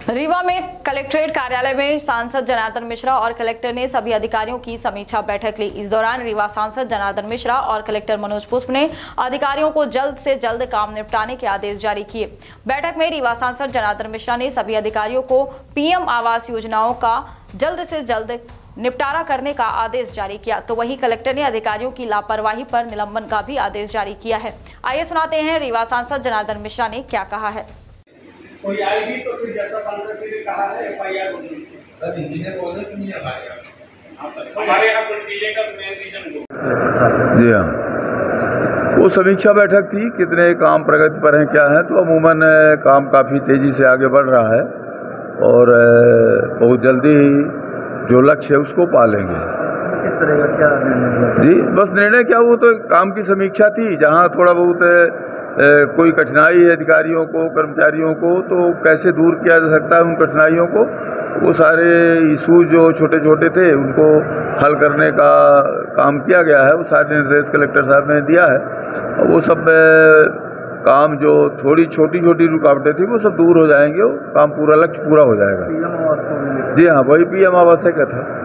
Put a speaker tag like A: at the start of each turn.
A: रीवा में कलेक्ट्रेट कार्यालय में सांसद जनार्दन मिश्रा और कलेक्टर ने सभी अधिकारियों की समीक्षा बैठक ली। इस दौरान रीवा सांसद जनार्दन मिश्रा और कलेक्टर मनोज पुष्प ने अधिकारियों को जल्द से जल्द काम निपटाने के आदेश जारी किए। बैठक में रीवा सांसद जनार्दन मिश्रा ने सभी अधिकारियों को पीएम आवास योजनाओं का जल्द से जल्द निपटारा करने का आदेश जारी किया, तो वहीं कलेक्टर ने अधिकारियों की लापरवाही पर निलंबन का भी आदेश जारी किया है। आइए सुनाते हैं रीवा सांसद जनार्दन मिश्रा ने क्या कहा है।
B: कोई आएगी तो फिर जैसा सांसद ने कहा है एफआईआर होगी। हमारे यहाँ कुछ मिले का मेन रीजन
C: जी हाँ, वो समीक्षा बैठक थी, कितने काम प्रगति पर हैं क्या है। तो अमूमन काम काफ़ी तेज़ी से आगे बढ़ रहा है और बहुत जल्दी जो लक्ष्य है उसको पालेंगे।
D: किस तरह का क्या निर्णय?
C: जी बस निर्णय क्या, वो तो काम की समीक्षा थी। जहाँ थोड़ा बहुत कोई कठिनाई है अधिकारियों को, कर्मचारियों को, तो कैसे दूर किया जा सकता है उन कठिनाइयों को। वो सारे इशूज जो छोटे छोटे थे उनको हल करने का काम किया गया है। वो सारे निर्देश कलेक्टर साहब ने दिया है। वो सब काम जो थोड़ी छोटी छोटी रुकावटें थी वो सब दूर हो जाएंगे। वो काम पूरा लक्ष्य पूरा हो जाएगा।
D: पीएम आवास को
C: जी हाँ, वही पीएम आवास का था।